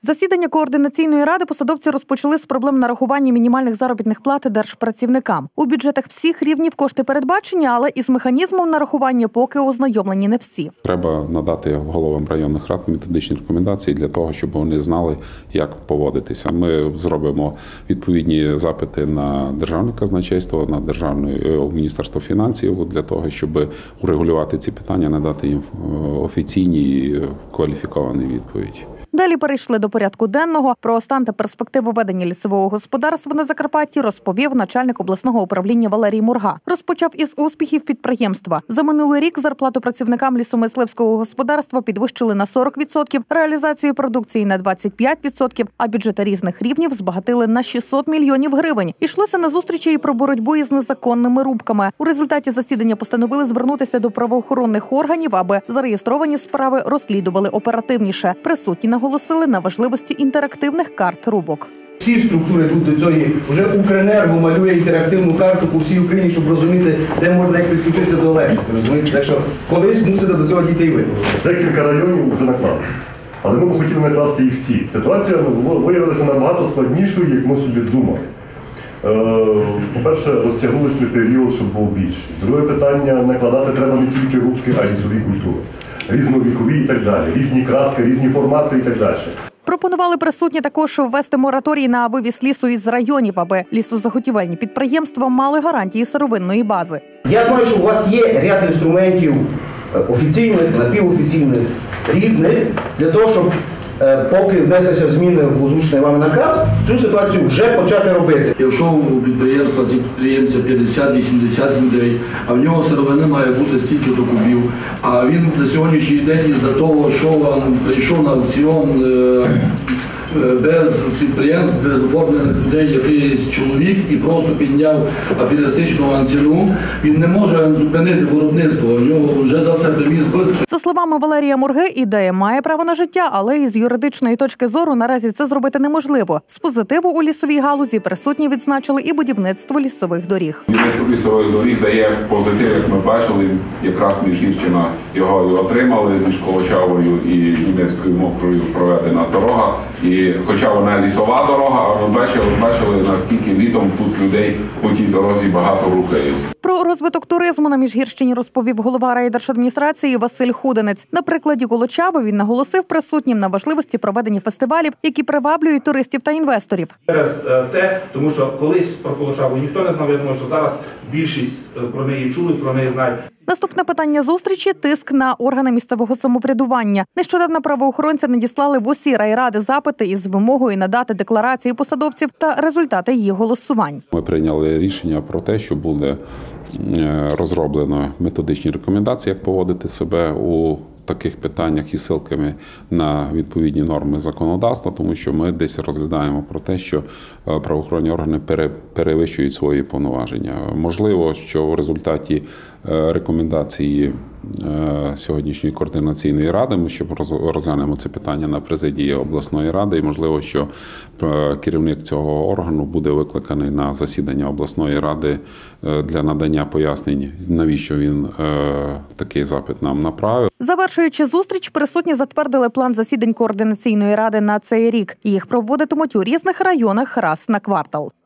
Засідання координаційної ради посадовці розпочали з проблем нарахування мінімальних заробітних плат держпрацівникам. У бюджетах всіх рівнів кошти передбачені, але із механізмом нарахування поки ознайомлені не всі. Треба надати головам районних рад методичні рекомендації для того, щоб вони знали, як поводитися. Ми зробимо відповідні запити на Державне казначейство, на Міністерство фінансів для того, щоб урегулювати ці питання, надати їм офіційні і кваліфіковані відповіді. Далі перейшли до порядку денного. Про стан та перспективу ведення лісового господарства на Закарпатті розповів начальник обласного управління Валерій Мурга. Розпочав із успіхів підприємства. За минулий рік зарплату працівникам лісомисливського господарства підвищили на 40%, реалізацію продукції на 25%, а бюджети різних рівнів збагатили на 600 мільйонів гривень. Ішлося на зустрічі і про боротьбу із незаконними рубками. У результаті засідання постановили звернутися до правоохоронних органів, аби зареєстровані справи розслідували оперативніше. Присутні наголосили на важливості інтерактивних карт рубок. Всі структури йдуть до цього. Вже Укренерго малює інтерактивну карту по всій Україні, щоб розуміти, де можна як підключитися до електрики. Так що колись мусите до цього дійти і ви. Декілька районів вже наклали. Але ми б хотіли накласти їх всі. Ситуація виявилася набагато складнішою, як ми собі думали. По-перше, розтягнулися період, щоб був більший. Друге питання, накладати треба не тільки рубки, а й лісові культури. Різновікові і так далі, різні краски, різні формати і так далі. Пропонували присутні також ввести мораторій на вивіз лісу із районів, аби лісозаготівельні підприємства мали гарантії сировинної бази. Я знаю, що у вас є ряд інструментів офіційних, напівофіційних, різних, для того, щоб поки внеслися зміни в озвучений вами наказ, цю ситуацію вже почати робити. Якщо у підприємства ці підприємця 50-80 людей, а в нього сировини має бути стільки до кубів, а він на сьогоднішній день із-за того, що він прийшов на аукціон без підприємств, без оформлених людей, якийсь чоловік і просто підняв аферистичну ціну, він не може зупинити виробництво, у нього вже завтра прямі збитки. За словами Валерія Мурги, ідея має право на життя, але із юридичної точки зору наразі це зробити неможливо. З позитиву у лісовій галузі присутні відзначили і будівництво лісових доріг. Будівництво лісових доріг дає позитив, як ми бачили, якраз Міжгірщина його і отримали, між Колочавою і Німецькою Мокрою проведена дорога. І хоча вона лісова дорога, а ми бачили, наскільки літом тут людей по тій дорозі багато рухається. Про розвиток туризму на Міжгірщині розповів голова райдержадміністрації Василь Худенець. На прикладі Колочави він наголосив присутнім на важливості проведення фестивалів, які приваблюють туристів та інвесторів. Через те, тому що колись про Колочаву ніхто не знав, я думаю, що зараз більшість про неї чули, про неї знають. Наступне питання зустрічі – тиск на органи місцевого самоврядування. Нещодавно правоохоронці надіслали в усі райради запити із вимогою надати декларації посадовців та результати їх голосувань. Ми прийняли рішення про те, що буде розроблено методичні рекомендації, як поводити себе у таких питаннях із ссылками на відповідні норми законодавства, тому що ми десь розглядаємо про те, що правоохоронні органи перевищують свої повноваження. Можливо, що в результаті рекомендації сьогоднішньої координаційної ради ми ще розглянемо це питання на президії обласної ради, і можливо, що керівник цього органу буде викликаний на засідання обласної ради для надання пояснень, навіщо він такий запит нам направив. Завершуючи зустріч, присутні затвердили план засідань координаційної ради на цей рік. Їх проводитимуть у різних районах раз на квартал.